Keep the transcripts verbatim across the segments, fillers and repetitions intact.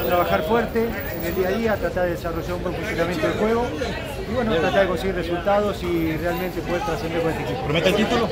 trabajar fuerte en el día a día, tratar de desarrollar un buen funcionamiento del juego y bueno, tratar de conseguir resultados y realmente poder trascender con este equipo. ¿Promete el título?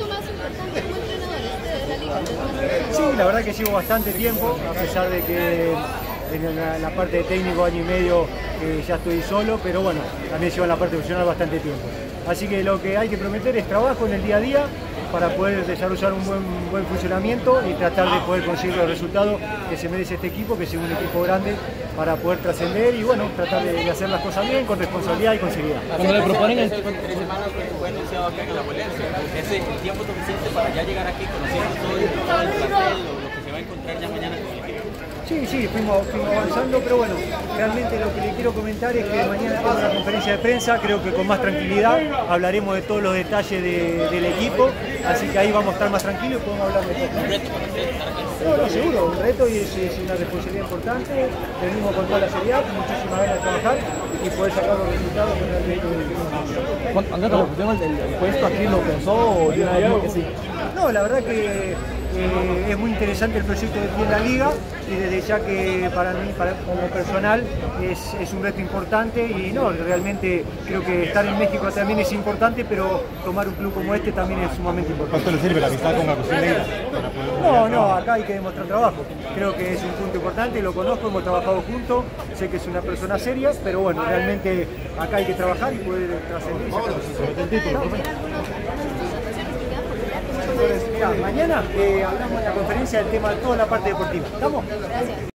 Sí, la verdad que llevo bastante tiempo, a pesar de que en la, la parte de técnico año y medio eh, ya estoy solo, pero bueno, también llevo en la parte profesional bastante tiempo. Así que lo que hay que prometer es trabajo en el día a día para poder desarrollar un buen, buen funcionamiento y tratar de poder conseguir los resultados que se merece este equipo, que es un equipo grande, para poder trascender y bueno, tratar de, de hacer las cosas bien, con responsabilidad y con seriedad. Cuando le proponen el tres semanas que fue anunciado acá en la Juelense, ¿es el tiempo suficiente para ya llegar aquí, conocer todo el resultado del plantel, lo, lo que se va a encontrar ya mañana con el equipo? Sí, sí, fuimos, fuimos avanzando, pero bueno, realmente lo que le quiero comentar es que mañana tengo una conferencia de prensa, creo que con más tranquilidad, hablaremos de todos los detalles de, del equipo, así que ahí vamos a estar más tranquilos y podemos hablar de todo. ¿Un reto para ustedes estar aquí? No, no, seguro, un reto y es, es una responsabilidad importante, venimos con toda la seriedad, con muchísimas ganas de trabajar y poder sacar los resultados que realmente queremos. Andrés, ¿lo pusieron el, el puesto aquí, lo pensó o de una vez que sí? No, la verdad que eh, es muy interesante el proyecto que tiene la Liga y desde ya que para mí, para, como personal, es, es un reto importante y no, realmente creo que estar en México también es importante, pero tomar un club como este también es sumamente importante. ¿Cuánto le sirve la amistad con Agustín Neira? No, no, acá hay que demostrar trabajo. Creo que es un punto importante, lo conozco, hemos trabajado juntos, sé que es una persona seria, pero bueno, realmente acá hay que trabajar y poder trascender y sacar los resultados. Mañana eh, hablamos en la conferencia del tema de toda la parte deportiva. ¿Estamos? Gracias.